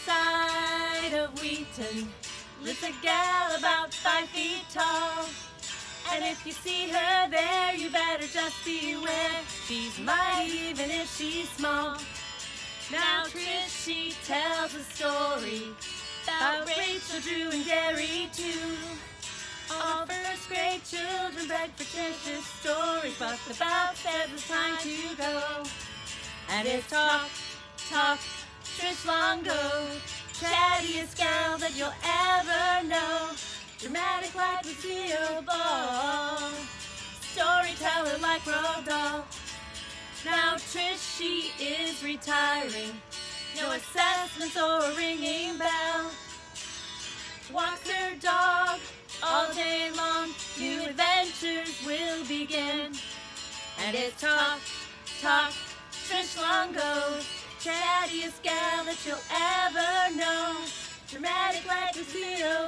side of Wheaton lives a gal about 5 feet tall. And if you see her there, you better just beware. She's mighty even if she's small. Now Trish, she tells a story about Rachel, Drew, and Gary too. All first grade children beg for Trish's stories, but the bell says it's time to go. And it's talk, talk, Trish Longo, chattiest gal that you'll ever know. Dramatic like Lucille Ball, storyteller like Roald Dahl. Now Trish, she is retiring, no assessments or a ringing bell. Walks her dog all day long, new adventures will begin. And it's talk, talk, Trish Longo, chattiest gal that you'll ever know. Dramatic like Lucille